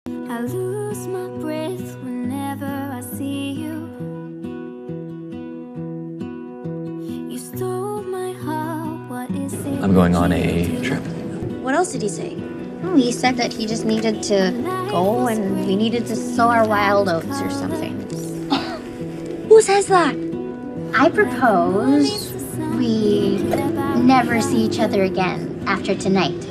I lose my breath whenever I see you. You stole my heart, what is it? I'm going on a trip. What else did he say? Oh, he said that he just needed to go and we needed to sow our wild oats or something. Who says that? I propose we never see each other again after tonight.